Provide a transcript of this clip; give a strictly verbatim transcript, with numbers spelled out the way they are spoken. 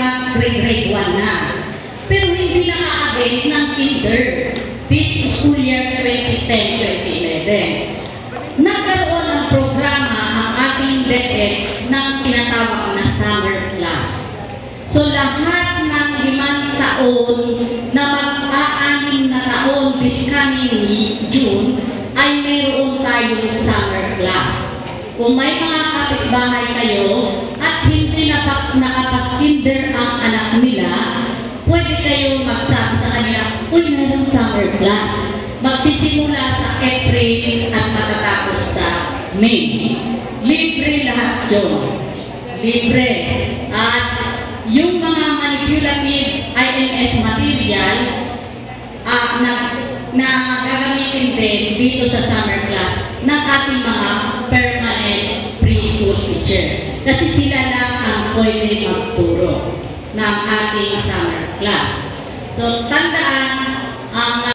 mag-grade one na. Pero hindi nakaka-avail ng kinder this school year twenty ten twenty eleven. Nagkaroon ng programa ang ating DepEd ng tinatawag na summer class. So lahat ng limang taon na mag-aaning na taon this coming June ay mayroon tayong summer class. Kung may mga kapitbahay kayo at hindi nakapag-kinder ang anak nila, pwede kayo magsabi sa kanila, uy, mayroong summer class. Magsisimula sa April at matatapos sa May. Libre lahat yun. Libre. At yung mga manipulative I M S material uh, na, na gagamitin din dito sa summer class ng ating mga permanent preschool teacher. Kasi sila lang ang pwede magturo ng ating summer class. So, tandaan, ang